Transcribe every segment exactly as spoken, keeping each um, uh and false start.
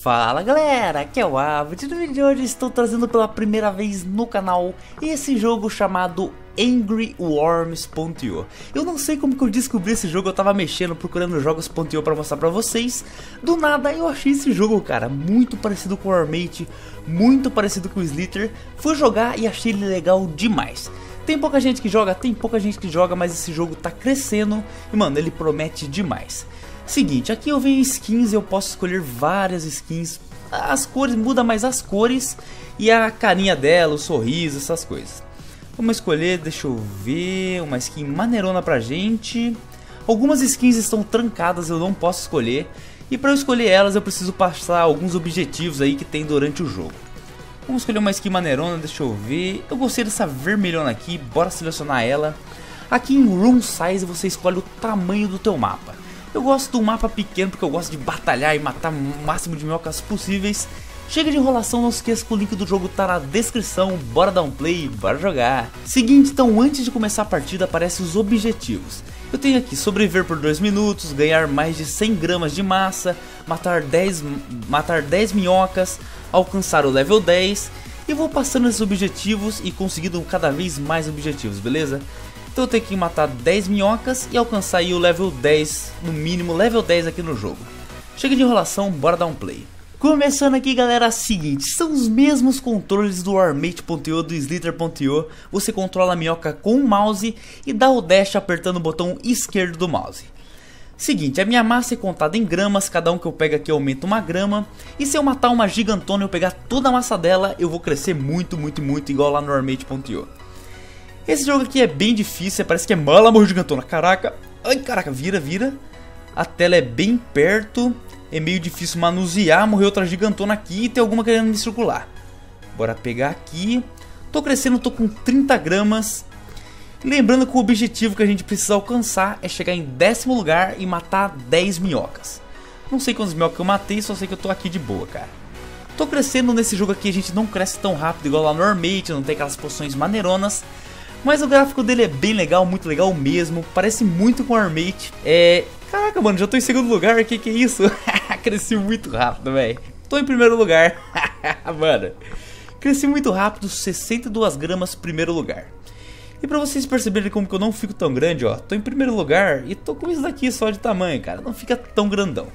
Fala galera, aqui é o Avo. No vídeo de hoje estou trazendo pela primeira vez no canal esse jogo chamado Angry Worms ponto i o. Eu não sei como que eu descobri esse jogo, eu tava mexendo, procurando jogos ponto i o pra mostrar pra vocês. Do nada eu achei esse jogo, cara, muito parecido com o Warmate, muito parecido com o Slither. Fui jogar e achei ele legal demais. Tem pouca gente que joga, tem pouca gente que joga, mas esse jogo tá crescendo e mano, ele promete demais. Seguinte, aqui eu venho skins e eu posso escolher várias skins. As cores, muda mais as cores e a carinha dela, o sorriso, essas coisas. Vamos escolher, deixa eu ver, uma skin maneirona pra gente. Algumas skins estão trancadas, eu não posso escolher. E para eu escolher elas eu preciso passar alguns objetivos aí que tem durante o jogo. Vamos escolher uma skin maneirona, deixa eu ver. Eu gostei dessa vermelhona aqui, bora selecionar ela. Aqui em Room Size você escolhe o tamanho do teu mapa. Eu gosto do mapa pequeno porque eu gosto de batalhar e matar o máximo de minhocas possíveis. Chega de enrolação, não se esqueça que o link do jogo tá na descrição, bora dar um play, bora jogar. Seguinte, então antes de começar a partida aparecem os objetivos. Eu tenho aqui sobreviver por dois minutos, ganhar mais de cem gramas de massa, matar dez, matar dez minhocas, alcançar o level dez. E vou passando esses objetivos e conseguindo cada vez mais objetivos, beleza? Então eu tenho que matar dez minhocas e alcançar aí o level dez, no mínimo level dez aqui no jogo. Chega de enrolação, bora dar um play. Começando aqui galera, seguinte, são os mesmos controles do Warmate ponto i o, do Slither ponto i o. Você controla a minhoca com o mouse e dá o dash apertando o botão esquerdo do mouse. Seguinte, a minha massa é contada em gramas, cada um que eu pego aqui aumenta uma grama. E se eu matar uma gigantona e eu pegar toda a massa dela, eu vou crescer muito, muito, muito, igual lá no Warmate ponto i o. Esse jogo aqui é bem difícil, parece que é mala, morreu gigantona, caraca. Ai, caraca, vira, vira. A tela é bem perto, é meio difícil manusear, morreu outra gigantona aqui e tem alguma querendo me circular. Bora pegar aqui. Tô crescendo, tô com trinta gramas. Lembrando que o objetivo que a gente precisa alcançar é chegar em décimo lugar e matar dez minhocas. Não sei quantas minhocas eu matei, só sei que eu tô aqui de boa, cara. Tô crescendo nesse jogo aqui, a gente não cresce tão rápido igual lá no Warmate, não tem aquelas poções maneironas. Mas o gráfico dele é bem legal, muito legal mesmo, parece muito com o Warmate. É... Caraca, mano, já tô em segundo lugar, que que é isso? Cresci muito rápido, velho. Tô em primeiro lugar, mano. Cresci muito rápido, sessenta e duas gramas, primeiro lugar. E pra vocês perceberem como que eu não fico tão grande, ó. Tô em primeiro lugar e tô com isso daqui só de tamanho, cara. Não fica tão grandão.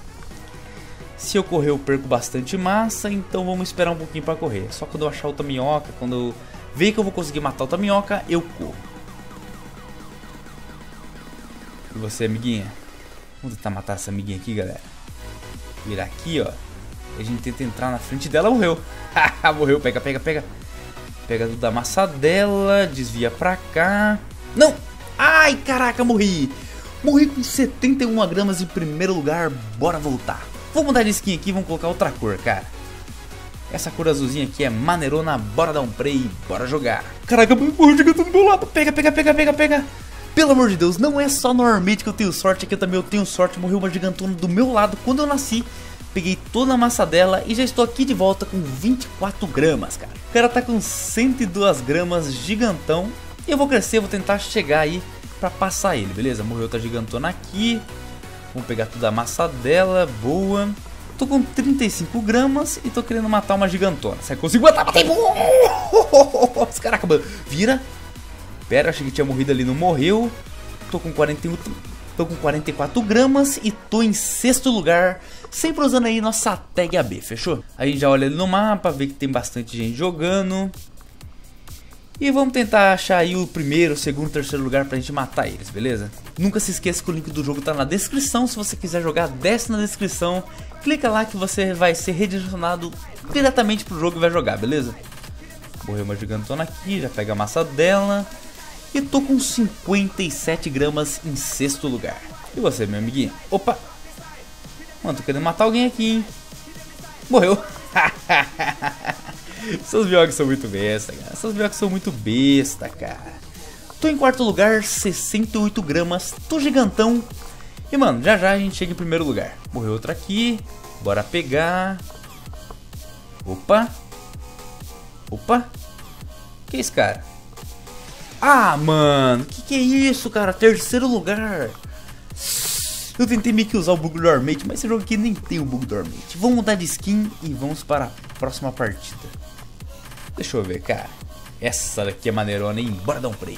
Se eu correr eu perco bastante massa, então vamos esperar um pouquinho pra correr. Só quando eu achar outra minhoca, quando eu ver que eu vou conseguir matar outra minhoca, eu corro. E você, amiguinha? Vamos tentar matar essa amiguinha aqui, galera. Virar aqui, ó. E a gente tenta entrar na frente dela, morreu. Morreu, pega, pega, pega. Pega tudo da massa dela, desvia pra cá. Não! Ai, caraca, morri. Morri com setenta e uma gramas em primeiro lugar, bora voltar. Vou mudar de skin aqui, vamos colocar outra cor, cara. Essa cor azulzinha aqui é maneirona, bora dar um play, bora jogar. Caraca, morreu gigante do meu lado. Pega, pega, pega, pega, pega. Pelo amor de Deus, não é só no Warmate que eu tenho sorte, aqui eu também eu tenho sorte. Morreu uma gigantona do meu lado quando eu nasci. Peguei toda a massa dela e já estou aqui de volta com vinte e quatro gramas, cara. O cara tá com cento e duas gramas, gigantão. E eu vou crescer, vou tentar chegar aí pra passar ele, beleza? Morreu outra gigantona aqui. Vamos pegar toda a massa dela, boa. Tô com trinta e cinco gramas e tô querendo matar uma gigantona. Será que consigo matar? Matei! Caraca, mano. Vira. Pera, achei que tinha morrido ali, não morreu. Tô com quarenta e um, tô com quarenta e quatro gramas e tô em sexto lugar. Sempre usando aí nossa tag A B, fechou? A gente já olha ali no mapa, vê que tem bastante gente jogando. E vamos tentar achar aí o primeiro, segundo, terceiro lugar pra gente matar eles, beleza? Nunca se esqueça que o link do jogo tá na descrição. Se você quiser jogar, desce na descrição. Clica lá que você vai ser redirecionado diretamente pro jogo e vai jogar, beleza? Morreu uma gigantona aqui, já pega a massa dela. E tô com cinquenta e sete gramas em sexto lugar. E você, meu amiguinho? Opa! Mano, tô querendo matar alguém aqui, hein? Morreu! Essas minhocas são muito besta, cara. Essas minhocas são muito besta, cara. Tô em quarto lugar, sessenta e oito gramas. Tô gigantão. E, mano, já já a gente chega em primeiro lugar. Morreu outra aqui. Bora pegar. Opa. Opa. Que é isso, cara? Ah, mano. Que que é isso, cara? Terceiro lugar. Eu tentei meio que usar o bug dormente, mas esse jogo aqui nem tem o bug dormente. Vamos mudar de skin e vamos para a próxima partida. Deixa eu ver, cara. Essa daqui é maneirona, hein? Bora dar um play.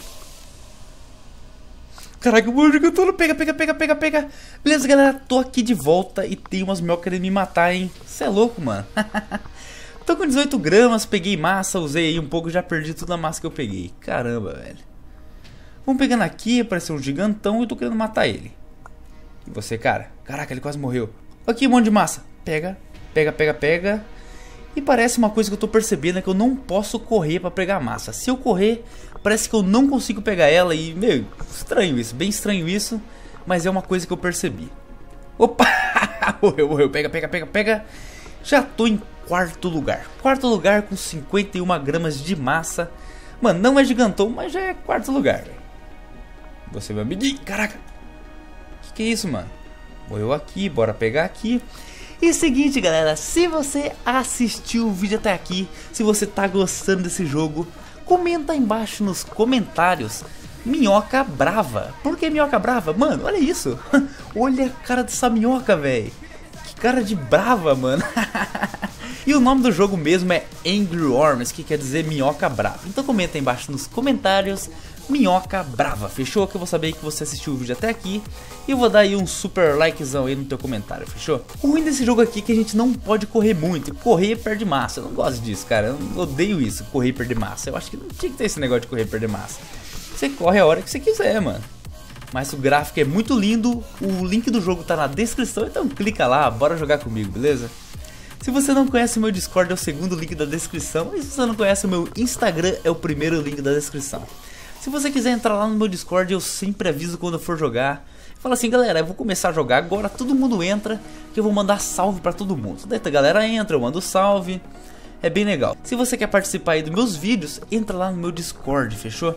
Caraca, o gigantão, pega, pega, pega, pega, pega. Beleza, galera, tô aqui de volta e tem umas minhocas querendo me matar, hein? Cê é louco, mano. Tô com dezoito gramas, peguei massa, usei aí um pouco, já perdi toda a massa que eu peguei. Caramba, velho. Vamos pegando aqui, apareceu um gigantão e eu tô querendo matar ele. E você, cara? Caraca, ele quase morreu. Aqui, um monte de massa. Pega, pega, pega, pega. E parece uma coisa que eu tô percebendo é que eu não posso correr pra pegar massa. Se eu correr, parece que eu não consigo pegar ela e, meu, estranho isso, bem estranho isso. Mas é uma coisa que eu percebi. Opa! Morreu, morreu, pega, pega, pega, pega. Já tô em quarto lugar. Quarto lugar com cinquenta e uma gramas de massa. Mano, não é gigantão, mas já é quarto lugar, velho. Você vai me... Caraca! Que que é isso, mano? Morreu aqui, bora pegar aqui. E seguinte, galera, se você assistiu o vídeo até aqui, se você tá gostando desse jogo, comenta aí embaixo nos comentários minhoca brava. Por que minhoca brava? Mano, olha isso. Olha a cara dessa minhoca, velho. Que cara de brava, mano. E o nome do jogo mesmo é Angry Worms, que quer dizer minhoca brava. Então comenta aí embaixo nos comentários minhoca brava, fechou? Que eu vou saber que você assistiu o vídeo até aqui. E eu vou dar aí um super likezão aí no teu comentário, fechou? O ruim desse jogo aqui é que a gente não pode correr muito. Correr perde massa, eu não gosto disso, cara. Eu odeio isso, correr e perder massa. Eu acho que não tinha que ter esse negócio de correr e perder massa. Você corre a hora que você quiser, mano. Mas o gráfico é muito lindo. O link do jogo tá na descrição, então clica lá, bora jogar comigo, beleza? Se você não conhece o meu Discord, é o segundo link da descrição. E se você não conhece o meu Instagram, é o primeiro link da descrição. Se você quiser entrar lá no meu Discord, eu sempre aviso quando eu for jogar. Fala assim, galera, eu vou começar a jogar agora, todo mundo entra, que eu vou mandar salve pra todo mundo. Daí a galera entra, eu mando salve, é bem legal. Se você quer participar aí dos meus vídeos, entra lá no meu Discord, fechou?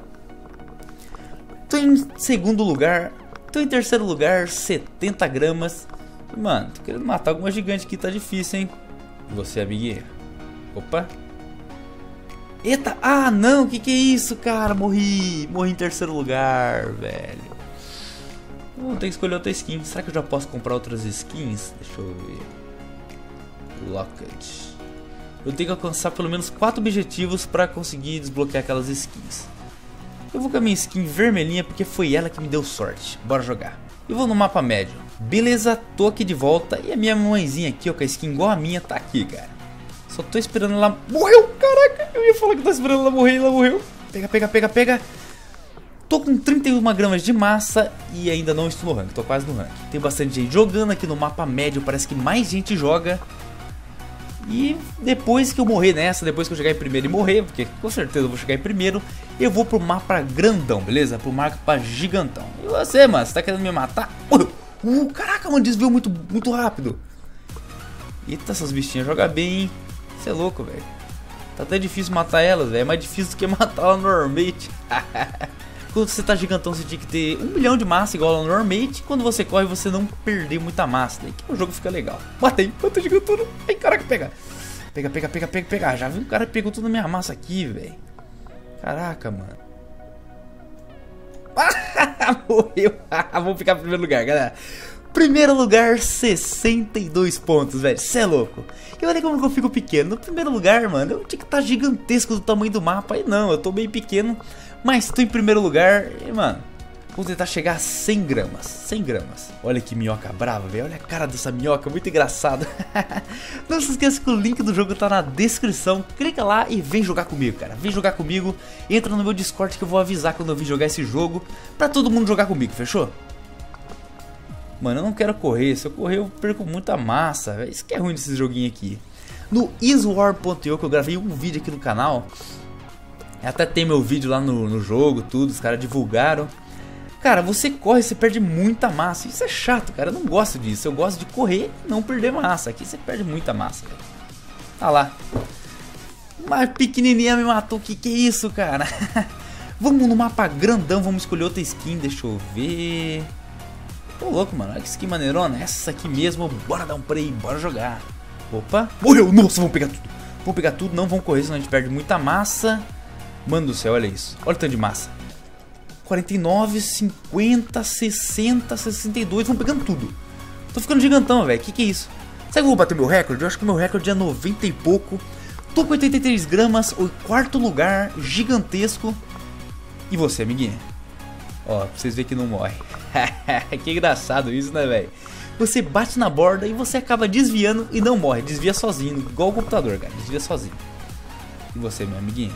Tô em segundo lugar, tô em terceiro lugar, setenta gramas. Mano, tô querendo matar alguma gigante aqui, tá difícil, hein? E você, amiguinho? Opa! Eita, ah não, que que é isso, cara? Morri, morri em terceiro lugar, velho. Vou ter que escolher outra skin. Será que eu já posso comprar outras skins? Deixa eu ver. Locket. Eu tenho que alcançar pelo menos quatro objetivos pra conseguir desbloquear aquelas skins. Eu vou com a minha skin vermelhinha porque foi ela que me deu sorte. Bora jogar. Eu vou no mapa médio. Beleza, tô aqui de volta. E a minha mãezinha aqui, ó, com a skin igual a minha, tá aqui, cara. Só tô esperando ela... Morreu, caraca! Eu ia falar que eu tô esperando ela morrer e ela morreu. Pega, pega, pega, pega. Tô com trinta e uma gramas de massa e ainda não estou no rank, tô quase no rank. Tem bastante gente jogando aqui no mapa médio, parece que mais gente joga. E depois que eu morrer nessa, depois que eu chegar em primeiro e morrer, porque com certeza eu vou chegar em primeiro, eu vou pro mapa grandão, beleza? Pro mapa gigantão. E você, mano, você tá querendo me matar? Uh, uh, caraca, mano, desviou muito, muito rápido. Eita, essas bichinhas jogam bem, hein? Você é louco, velho. Tá até difícil matar elas, velho. É mais difícil do que matar ela normalmente. Quando você tá gigantão, você tinha que ter um milhão de massa igual ao normalmente. Quando você corre, você não perder muita massa. Daí que o jogo fica legal. Matei, matei gigantão. Ai, caraca, pega. Pega, pega, pega, pega, pega. Já vi um cara que pegou toda a minha massa aqui, velho. Caraca, mano. Morreu. Vamos ficar em primeiro lugar, galera. Primeiro lugar, sessenta e dois pontos, velho. Cê é louco. E olha como eu fico pequeno. No primeiro lugar, mano, eu tinha que estar gigantesco do tamanho do mapa. E não, eu tô bem pequeno. Mas tô em primeiro lugar. E, mano, vou tentar chegar a cem gramas. cem gramas. Olha que minhoca brava, velho. Olha a cara dessa minhoca, muito engraçado. Não se esqueça que o link do jogo tá na descrição. Clica lá e vem jogar comigo, cara. Vem jogar comigo. Entra no meu Discord que eu vou avisar quando eu vir jogar esse jogo. Pra todo mundo jogar comigo, fechou? Mano, eu não quero correr, se eu correr eu perco muita massa, véio. Isso que é ruim desse joguinho aqui. No easywar ponto i o que eu gravei um vídeo aqui no canal. Até tem meu vídeo lá no, no jogo, tudo, os caras divulgaram. Cara, você corre, você perde muita massa. Isso é chato, cara, eu não gosto disso. Eu gosto de correr e não perder massa. Aqui você perde muita massa, velho. Tá lá. Uma pequenininha me matou, que que é isso, cara? Vamos no mapa grandão, vamos escolher outra skin, deixa eu ver... Tô louco, mano, olha que skin maneirona. Essa aqui mesmo, bora dar um play, bora jogar. Opa, morreu, nossa, vamos pegar tudo. Vamos pegar tudo, não vamos correr, senão a gente perde muita massa. Mano do céu, olha isso, olha o tanto de massa. quarenta e nove, cinquenta, sessenta, sessenta e dois, vão pegando tudo. Tô ficando gigantão, velho, que que é isso? Será que eu vou bater meu recorde? Eu acho que meu recorde é noventa e pouco. Tô com oitenta e três gramas, o quarto lugar, gigantesco. E você, amiguinha? Ó, pra vocês verem que não morre. Que engraçado isso, né, velho? Você bate na borda e você acaba desviando e não morre. Desvia sozinho, igual o computador, cara. Desvia sozinho. E você, meu amiguinho?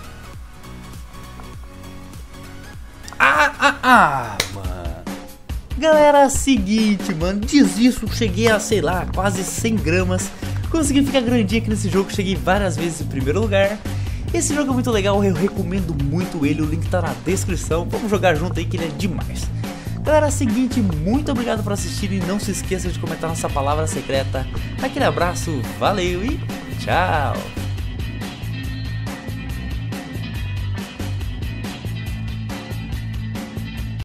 Ah, ah, ah, mano. Galera, seguinte, mano. Diz isso, cheguei a, sei lá, quase cem gramas. Consegui ficar grandinho aqui nesse jogo. Cheguei várias vezes em primeiro lugar. Esse jogo é muito legal, eu recomendo muito ele. O link tá na descrição. Vamos jogar junto aí que ele é demais. Galera, é o seguinte, muito obrigado por assistir e não se esqueça de comentar nossa palavra secreta. Aquele abraço, valeu e tchau!